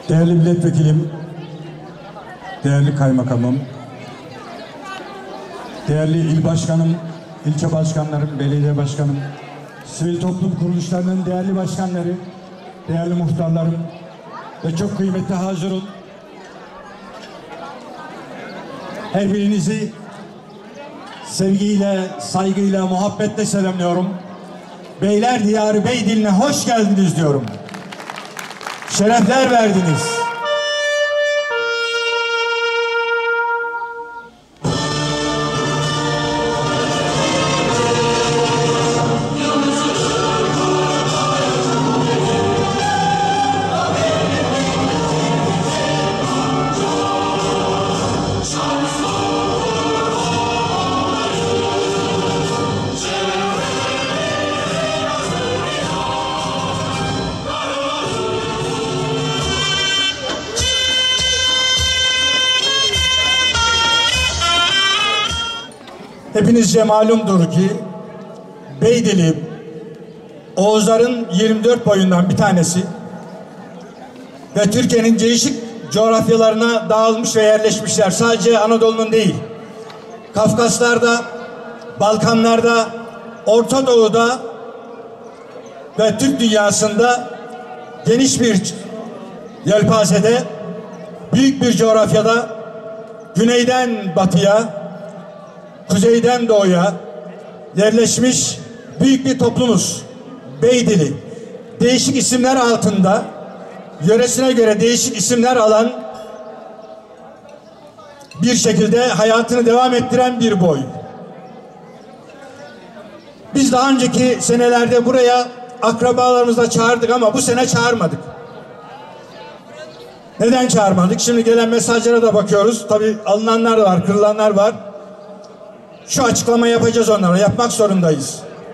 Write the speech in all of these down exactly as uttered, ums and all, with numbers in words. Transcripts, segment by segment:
Değerli milletvekilim, değerli kaymakamım, değerli il başkanım, ilçe başkanlarım, belediye başkanım, sivil toplum kuruluşlarının değerli başkanları, değerli muhtarlarım ve çok kıymetli hazırın. Her birinizi sevgiyle, saygıyla, muhabbetle selamlıyorum. Beyler Diyarı Beydil'ine hoş geldiniz diyorum. Şerefler verdiniz. Hepinizce malumdur ki Beydili Oğuzların yirmi dört boyundan bir tanesi ve Türkiye'nin değişik coğrafyalarına dağılmış ve yerleşmişler. Sadece Anadolu'nun değil, Kafkaslar'da, Balkanlar'da, Orta Doğu'da ve Türk dünyasında geniş bir yelpazede, büyük bir coğrafyada güneyden batıya, kuzeyden doğuya yerleşmiş büyük bir toplumuz. Beydili. Değişik isimler altında, yöresine göre değişik isimler alan, bir şekilde hayatını devam ettiren bir boy. Biz daha önceki senelerde buraya akrabalarımızla çağırdık ama bu sene çağırmadık. Neden çağırmadık? Şimdi gelen mesajlara da bakıyoruz. Tabii alınanlar var, kırılanlar var. Şu açıklama yapacağız onlara. Yapmak zorundayız.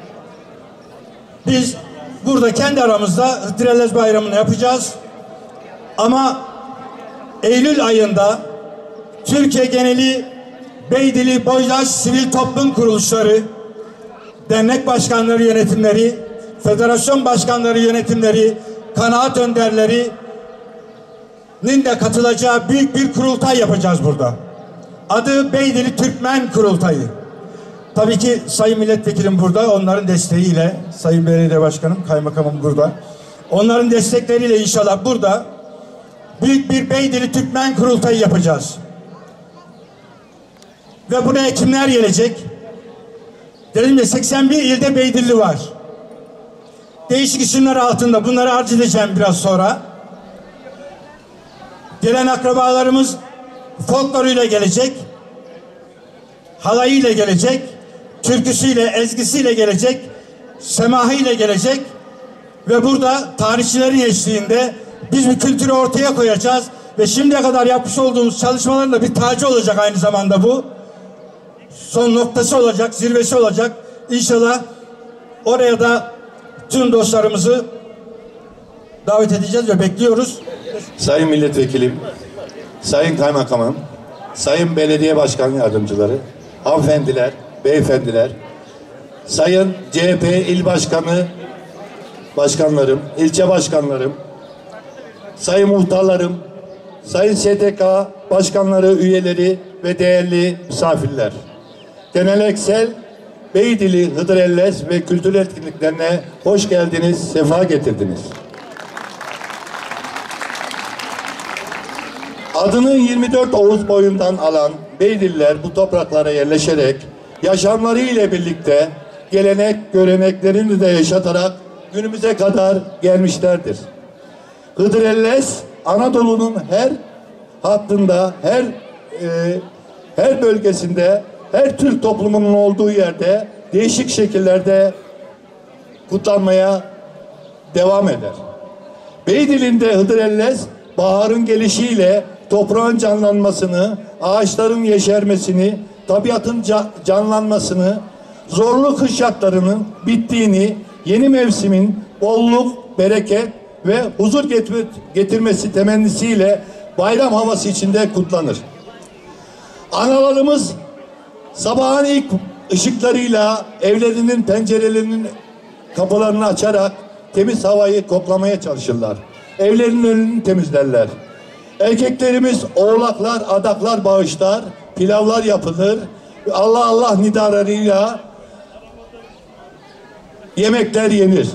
Biz burada kendi aramızda Hıdrellez Bayramı'nı yapacağız. Ama Eylül ayında Türkiye geneli Beydili Boydaş Sivil Toplum Kuruluşları, dernek başkanları yönetimleri, federasyon başkanları yönetimleri, kanaat önderlerinin de katılacağı büyük bir kurultay yapacağız burada. Adı Beydili Türkmen Kurultayı. Tabii ki Sayın Milletvekilim burada, onların desteğiyle, Sayın Belediye Başkanım, Kaymakamım burada. Onların destekleriyle inşallah burada büyük bir Beydili Türkmen Kurultayı yapacağız. Ve buraya kimler gelecek? Dedim ya, seksen bir ilde Beydilli var. Değişik isimler altında, bunları arz edeceğim biraz sonra. Gelen akrabalarımız folkloruyla gelecek, halayıyla gelecek, türküsüyle, ezgisiyle gelecek, semahıyla gelecek ve burada tarihçilerin eşliğinde biz bir kültürü ortaya koyacağız ve şimdiye kadar yapmış olduğumuz çalışmaların da bir tacı olacak aynı zamanda bu. Son noktası olacak, zirvesi olacak. İnşallah oraya da tüm dostlarımızı davet edeceğiz ve bekliyoruz. Sayın Milletvekilim, Sayın Kaymakamım, Sayın Belediye Başkan Yardımcıları, hanımefendiler, beyefendiler, Sayın C H P İl Başkanı, başkanlarım, ilçe başkanlarım, sayın muhtarlarım, sayın S T K başkanları, üyeleri ve değerli misafirler. Geleneksel Beydili Hıdrellez ve kültür etkinliklerine hoş geldiniz, sefa getirdiniz. Adını yirmi dört Oğuz boyundan alan Beydililer bu topraklara yerleşerek yaşamları ile birlikte gelenek, göreneklerini de yaşatarak günümüze kadar gelmişlerdir. Hıdrellez Anadolu'nun her hattında, her e, her bölgesinde, her Türk toplumunun olduğu yerde değişik şekillerde kutlanmaya devam eder. Beydili'nde Hıdrellez baharın gelişiyle toprağın canlanmasını, ağaçların yeşermesini, tabiatın canlanmasını, zorlu kış şartlarının bittiğini, yeni mevsimin bolluk, bereket ve huzur getirmesi temennisiyle bayram havası içinde kutlanır. Analarımız sabahın ilk ışıklarıyla evlerinin pencerelerinin kapılarını açarak temiz havayı koklamaya çalışırlar. Evlerinin önünü temizlerler. Erkeklerimiz oğlaklar, adaklar bağışlar, pilavlar yapılır. Allah Allah nidalarıyla yemekler yenir.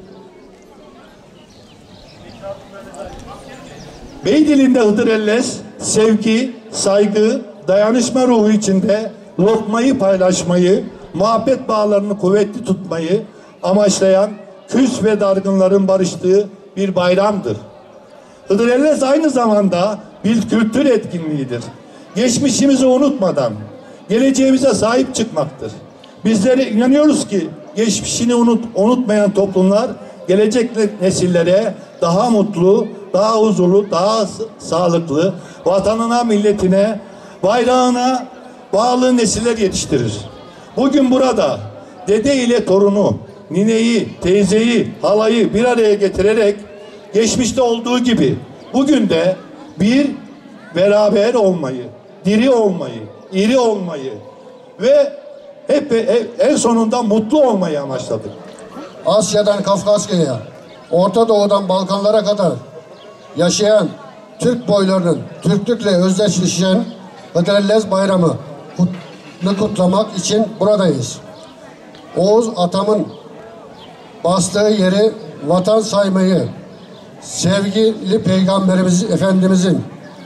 Beydili'nde Hıdrellez sevgi, saygı, dayanışma ruhu içinde lokmayı paylaşmayı, muhabbet bağlarını kuvvetli tutmayı amaçlayan küs ve dargınların barıştığı bir bayramdır. Hıdrellez aynı zamanda bir kültür etkinliğidir. Geçmişimizi unutmadan geleceğimize sahip çıkmaktır. Bizlere inanıyoruz ki geçmişini unut, unutmayan toplumlar gelecek nesillere daha mutlu, daha huzurlu, daha sağlıklı, vatanına, milletine, bayrağına bağlı nesiller yetiştirir. Bugün burada dede ile torunu, nineyi, teyzeyi, halayı bir araya getirerek geçmişte olduğu gibi bugün de bir beraber olmayı, diri olmayı, iri olmayı ve hep, hep en sonunda mutlu olmayı amaçladık. Asya'dan Kafkasya'ya, Orta Doğu'dan Balkanlara kadar yaşayan Türk boylarının Türklükle özdeşleşen Hıdrellez Bayramı kutlamak için buradayız. Oğuz atamın bastığı yeri vatan saymayı, sevgili Peygamberimiz Efendimizin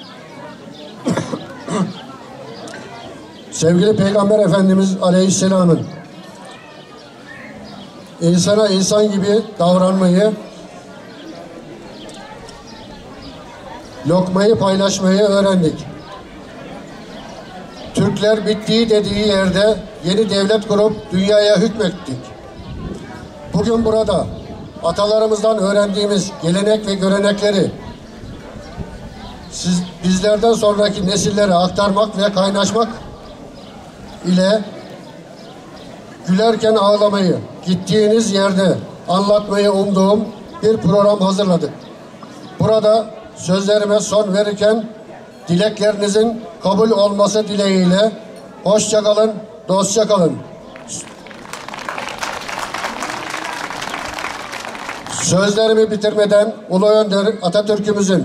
sevgili Peygamber Efendimiz Aleyhisselam'ın insana insan gibi davranmayı, lokmayı paylaşmayı öğrendik. Türkler bittiği dediği yerde yeni devlet kurup dünyaya hükmettik. Bugün burada atalarımızdan öğrendiğimiz gelenek ve görenekleri siz, bizlerden sonraki nesillere aktarmak ve kaynaşmak ile gülerken ağlamayı, gittiğiniz yerde anlatmayı umduğum bir program hazırladık. Burada sözlerime son verirken dileklerinizin kabul olması dileğiyle hoşça kalın, dostça kalın. Sözlerimi bitirmeden Ulu Önder Atatürk'ümüzün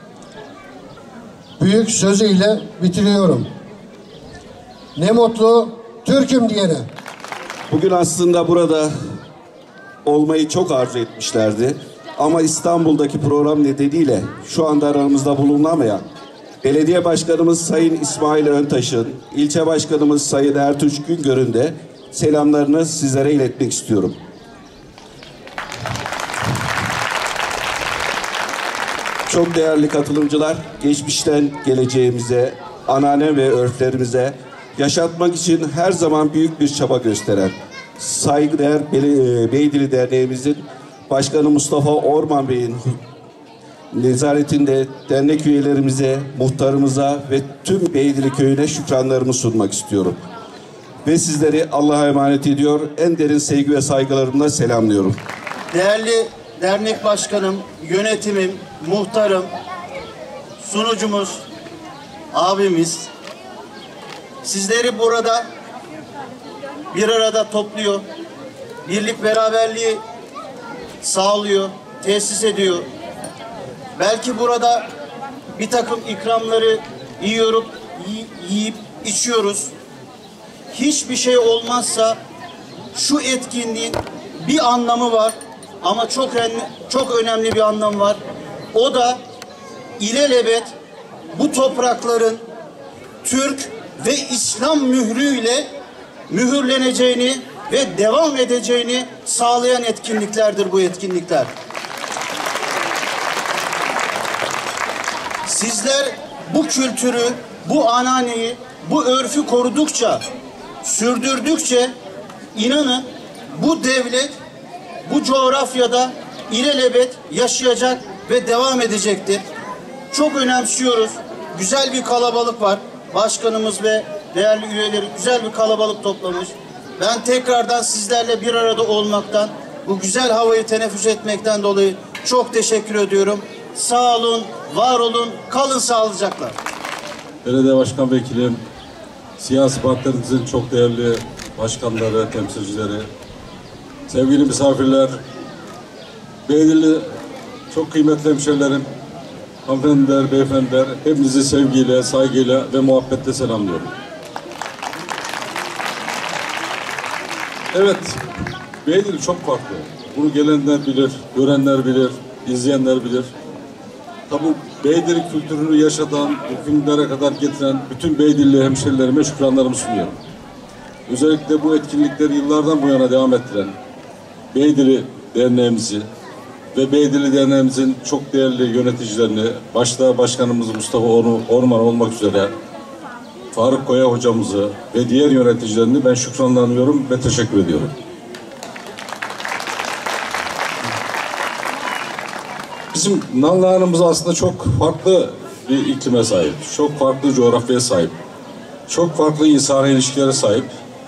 büyük sözüyle bitiriyorum. Ne mutlu Türk'üm diyene. Bugün aslında burada olmayı çok arzu etmişlerdi. Ama İstanbul'daki program nedeniyle şu anda aramızda bulunamayan Belediye Başkanımız Sayın İsmail Öntaş'ın, ilçe Başkanımız Sayın Ertuğrul Güngör'ün de selamlarını sizlere iletmek istiyorum. Çok değerli katılımcılar, geçmişten geleceğimize, anneanne ve örflerimize yaşatmak için her zaman büyük bir çaba gösteren saygıdeğer Beydili Derneğimizin Başkanı Mustafa Orman Bey'in nezaretinde dernek üyelerimize, muhtarımıza ve tüm Beydili köyüne şükranlarımı sunmak istiyorum. Ve sizleri Allah'a emanet ediyor, en derin sevgi ve saygılarımla selamlıyorum. Değerli dernek başkanım, yönetimim, muhtarım, sunucumuz, abimiz, sizleri burada bir arada topluyor, birlik beraberliği sağlıyor, tesis ediyor. Belki burada bir takım ikramları yiyoruz, yiyip içiyoruz. Hiçbir şey olmazsa şu etkinliğin bir anlamı var ama çok önemli, çok önemli bir anlam var. O da ilelebet bu toprakların Türk ve İslam mührüyle mühürleneceğini ve devam edeceğini sağlayan etkinliklerdir bu etkinlikler. Sizler bu kültürü, bu ananeyi, bu örfü korudukça, sürdürdükçe inanın bu devlet bu coğrafyada ilelebet yaşayacak ve devam edecektir. Çok önemsiyoruz. Güzel bir kalabalık var. Başkanımız ve değerli üyeleri güzel bir kalabalık toplamış. Ben tekrardan sizlerle bir arada olmaktan, bu güzel havayı teneffüs etmekten dolayı çok teşekkür ediyorum. Sağ olun, var olun, kalın sağlıcakla. Belediye Başkan Vekilim, siyasi partilerimizin çok değerli başkanları, temsilcileri, sevgili misafirler, Beydili çok kıymetli hemşehrilerim, hanımefendiler, beyefendiler, hepinizi sevgiyle, saygıyla ve muhabbetle selamlıyorum. Evet, Beydili çok farklı. Bunu gelenler bilir, görenler bilir, izleyenler bilir. Tabi Beydili kültürünü yaşatan, bugünlere kadar getiren bütün Beydili hemşerilerime şükranlarımı sunuyorum. Özellikle bu etkinlikleri yıllardan bu yana devam ettiren Beydili Derneğimizi ve Beydili Derneğimizin çok değerli yöneticilerini, başta Başkanımız Mustafa Orman olmak üzere Faruk Koya hocamızı ve diğer yöneticilerini ben şükranlanıyorum ve teşekkür ediyorum. Bizim Nallıhan'ımız aslında çok farklı bir iklime sahip, çok farklı coğrafyaya sahip, çok farklı insani ilişkilere sahip.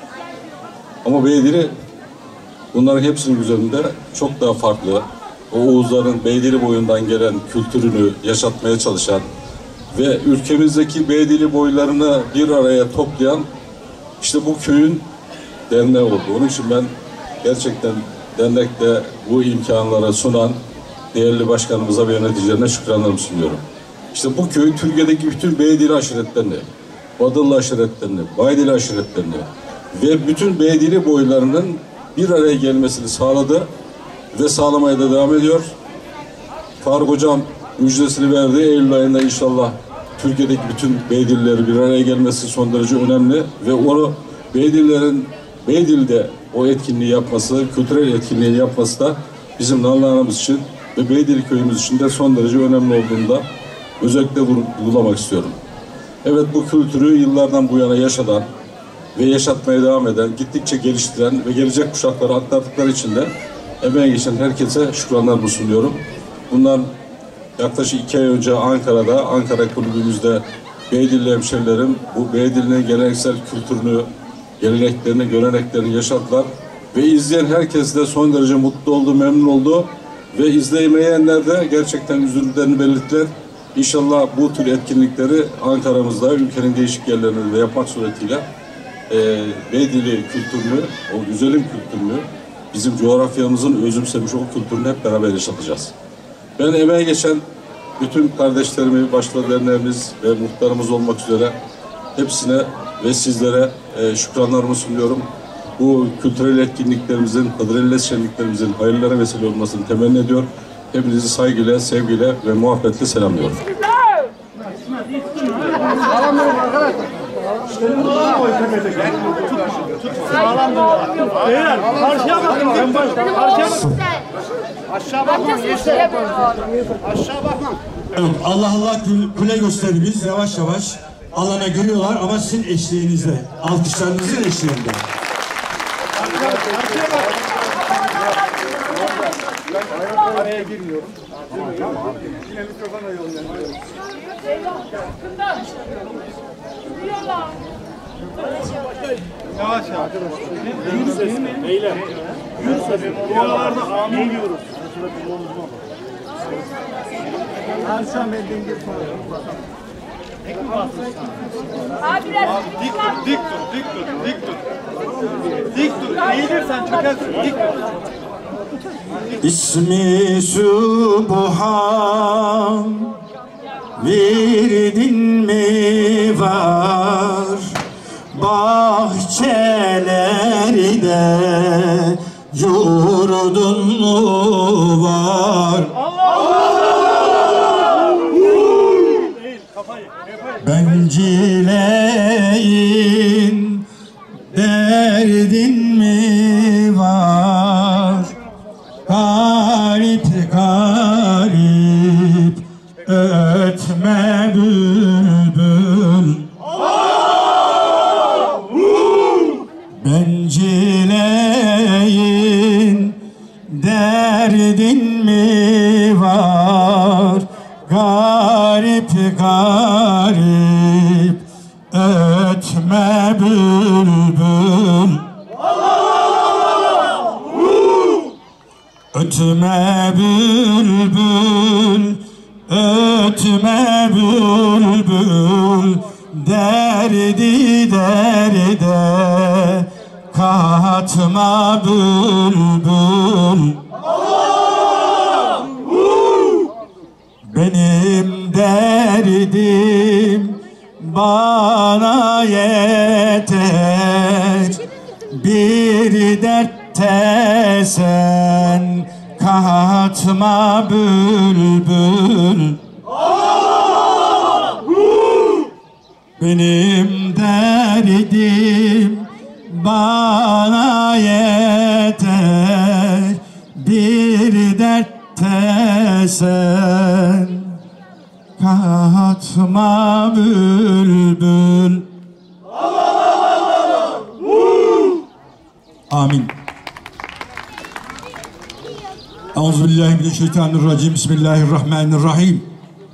Ama Beydili bunların hepsinin üzerinde çok daha farklı. O Oğuzların Beydili boyundan gelen kültürünü yaşatmaya çalışan ve ülkemizdeki Beydili boylarını bir araya toplayan işte bu köyün derneği oldu. Onun için ben gerçekten dernekte bu imkanları sunan değerli başkanımıza ve yöneticilerine şükranlarımı sunuyorum. İşte bu köy Türkiye'deki bütün Beydili aşiretlerini, Badıllı aşiretlerini, Baydili aşiretlerini ve bütün Beydili boylarının bir araya gelmesini sağladı ve sağlamaya da devam ediyor. Faruk hocam müjdesini verdi. Eylül ayında inşallah Türkiye'deki bütün Beydilileri bir araya gelmesi son derece önemli ve onu Beydililerin Beydili'de o etkinliği yapması, kültürel etkinliği yapması da bizim Nallıhan'ımız için ve Beydili köyümüz için de son derece önemli olduğunu da özellikle vurgulamak istiyorum. Evet, bu kültürü yıllardan bu yana yaşatan ve yaşatmaya devam eden, gittikçe geliştiren ve gelecek kuşaklara aktardıkları için de emeğe geçen herkese şükranlarımı sunuyorum. Bundan yaklaşık iki ay önce Ankara'da, Ankara kulübümüzde Beydili hemşerilerim bu Beydili'nin geleneksel kültürünü, geleneklerini, göreneklerini yaşattılar. Ve izleyen herkes de son derece mutlu oldu, memnun oldu. Ve izleyemeyenler de gerçekten üzüntülerini belirttiler. İnşallah bu tür etkinlikleri Ankara'mızda, ülkenin değişik yerlerinde de yapmak suretiyle e, Beydili kültürünü, o güzelim kültürünü, bizim coğrafyamızın özümsemiş o kültürünü hep beraber yaşatacağız. Ben emeğe geçen bütün kardeşlerimi, başta derneğimiz ve muhtarımız olmak üzere hepsine ve sizlere e, şükranlarımı sunuyorum. Bu kültürel etkinliklerimizin, Hıdrellez şenliklerimizin hayırlara vesile olmasını temenni ediyor. Hepinizi saygıyla, sevgiyle ve muhabbetle selamlıyorum. Beyler, karşıya bakın. Karşıya bakın. Aşağı bakmam. Aşağı bakmam. Allah Allah kule gösterimiz yavaş yavaş alana giriyorlar ama sizin eşliğinizde, alkışlarınızın eşliğinde. Araya girmiyorum. Yine mikrofona yolluyorum. Yavaş yavaş. Yunus sesin. Beyler. Yunus sesin. Oralarda amin diyoruz. Erşan Bey'den gir sonra. Abi dik dur, dik dur, dik dur, dik dur. Dik dur. Eğilirsen çökersin. Dik dur. İsmi Subhan verdin mi var bahçelerde yurdun mu var? Bencileyin derdin mi var? Garip garip ötme bülbül. Bencileyin derdin mi var? Garip garip ötme bülbül. Ötme bülbül, ötme bülbül, derdi derde katma bülbül. Benim derdim bana yeter, bir dertte sen katma bülbül. Benim derdim bana yeter, bir dertte sen katma bülbül. Amin. Euzubillahimineşşeytanirracim. Bismillahirrahmanirrahim.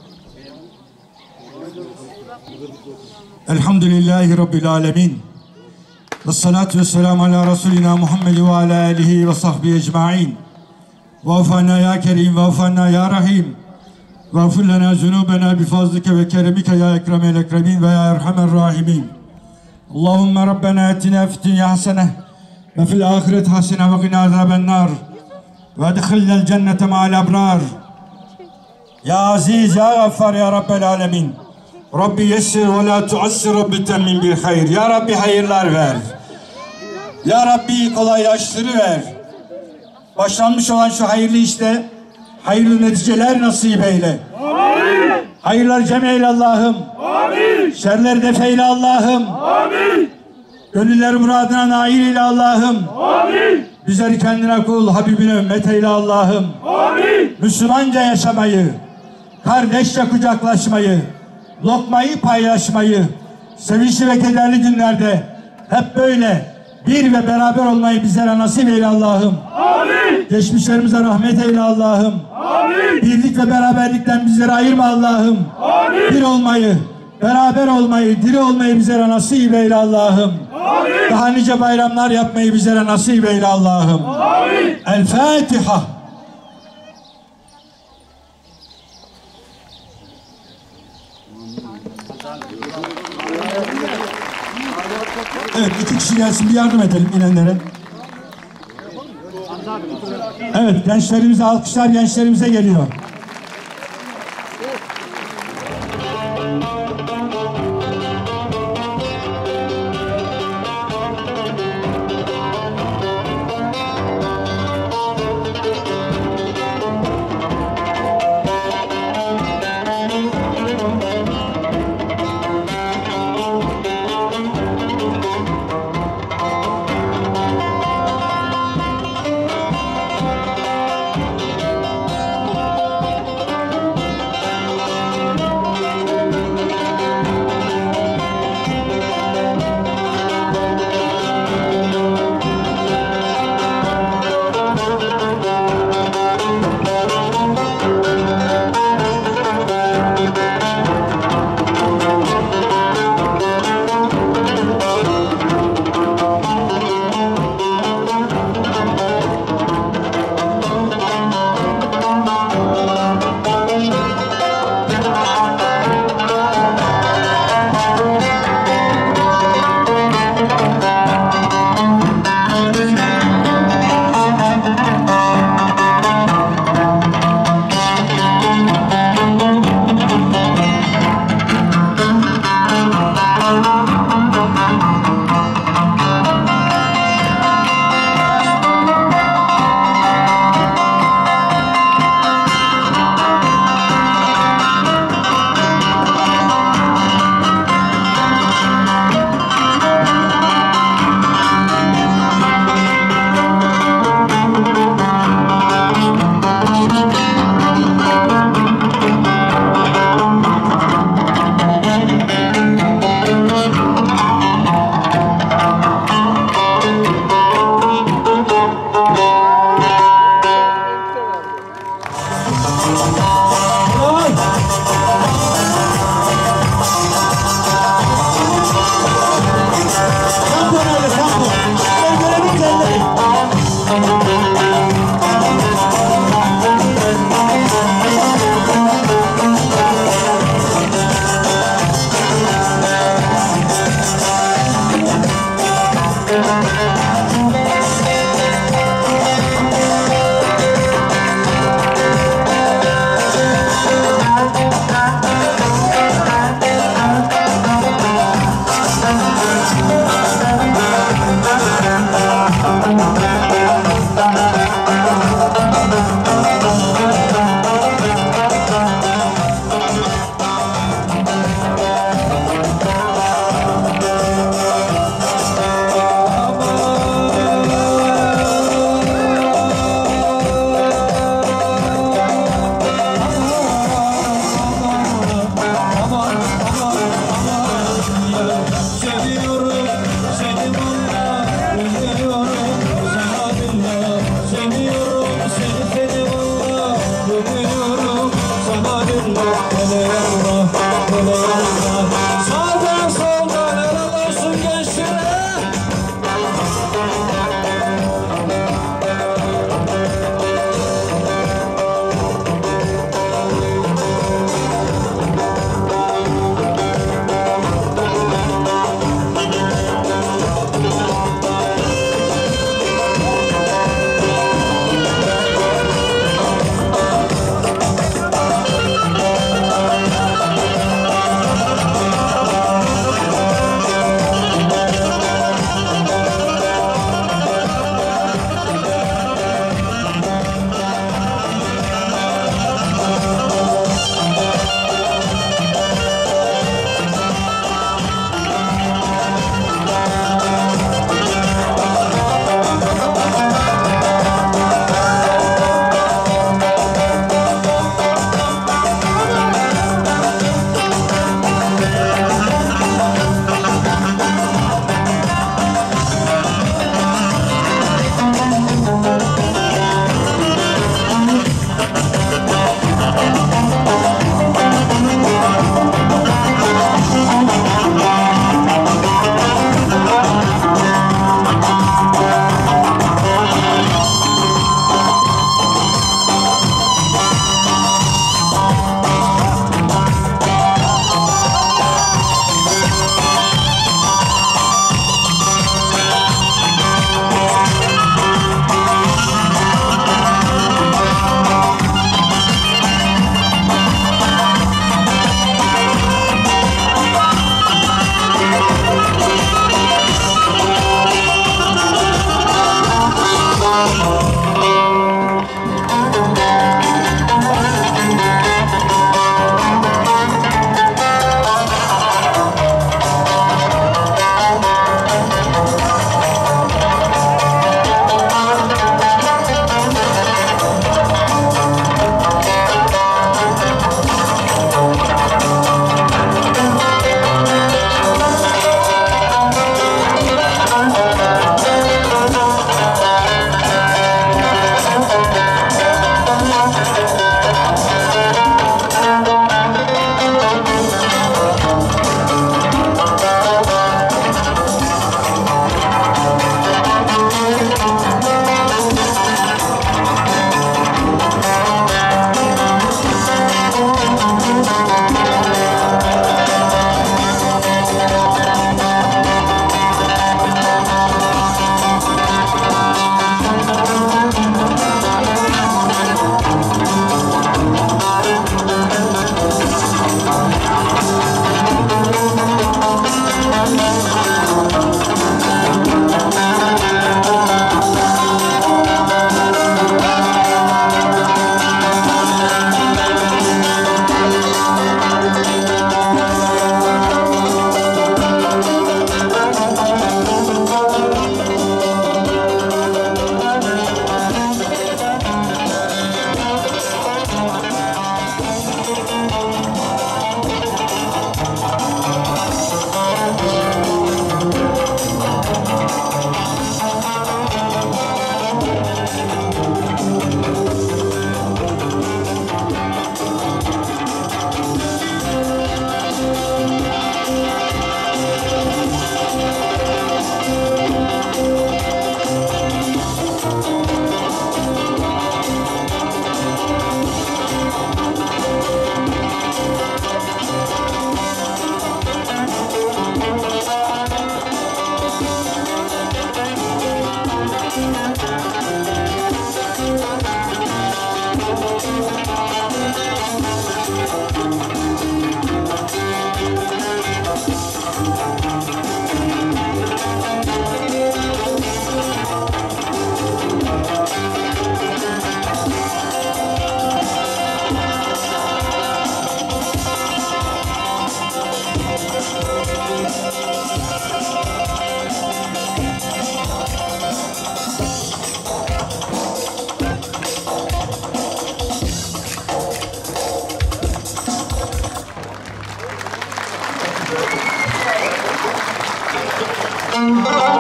Elhamdülillahi Rabbil alemin. Ve salatu ve selamu ala Resulina Muhammed ve ala alihi ve sahbihi ecma'in. Vafana ya Kerim, vafana ya Rahim. Vafir lana zunubena bifazlike ve keremike ya ekremel ekremin ve ya erhamer rahimin. Allahümme Rabbena etina fid dünya hasene ve fil ahiret hasene ve qina azaben nar. Ve edkhilnel cennete ma'al abrar. Ya aziz ya gaffar ya Rabbel alemin. Rabbi yessir ve la tuassir, Rabbi temmin bil hayır. Ya Rabbi hayırlar ver. Ya Rabbi kolaylaştırıver. Başlanmış olan şu hayırlı işte hayırlı neticeler nasip eyle. Amin. Hayırlar cem eyle Allah'ım. Amin. Şerler def eyle Allah'ım. Amin. Gönüller muradına nail eyle Allah'ım. Amin. Bizleri kendine kul, Habibine ümmet eyle Allah'ım. Amin. Müslümanca yaşamayı, kardeşçe kucaklaşmayı, lokmayı paylaşmayı, sevinçli ve kederli günlerde hep böyle bir ve beraber olmayı bizlere nasip eyle Allah'ım. Amin. Geçmişlerimize rahmet eyle Allah'ım. Amin. Birlik ve beraberlikten bizleri ayırma Allah'ım. Amin. Bir olmayı, beraber olmayı, diri olmayı bizlere nasip eyle Allah'ım. Amin. Daha nice bayramlar yapmayı bizlere nasip eyle Allah'ım. Amin. El Fatiha. Evet, iki kişi gelsin, bir yardım edelim inenlere. Evet, gençlerimize alkışlar, gençlerimize geliyor.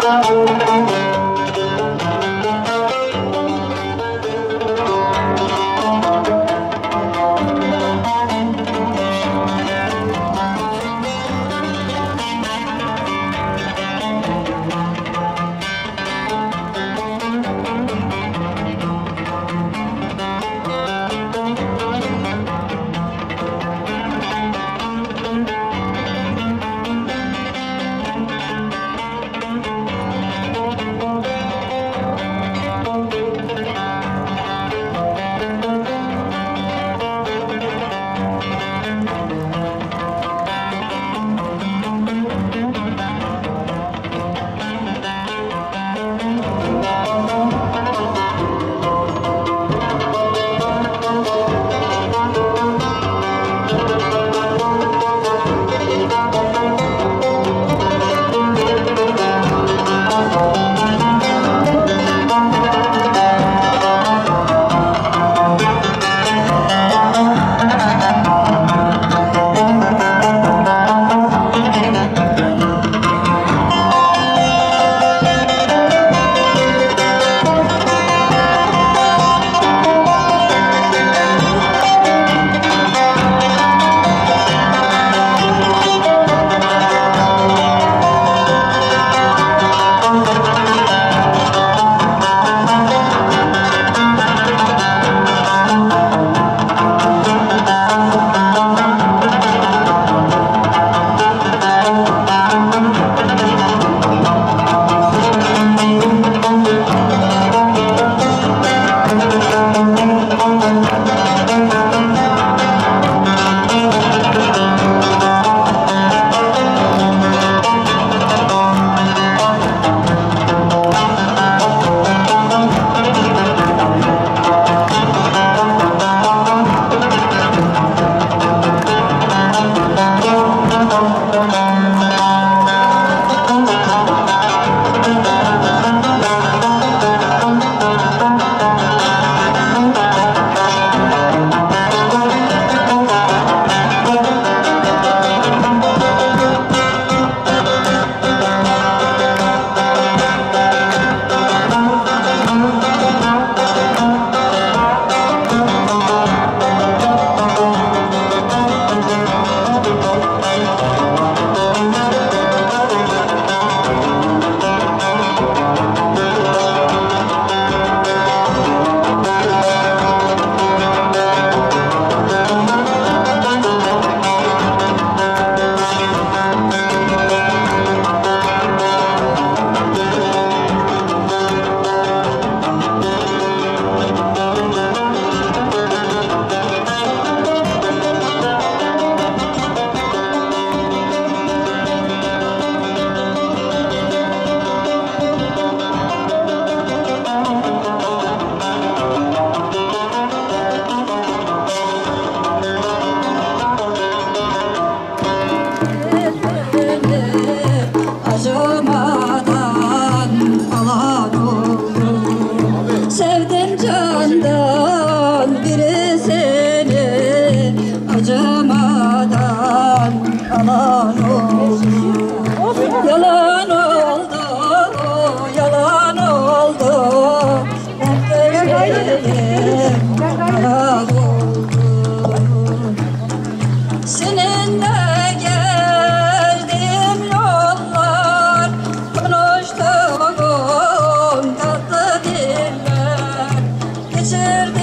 Geçirdim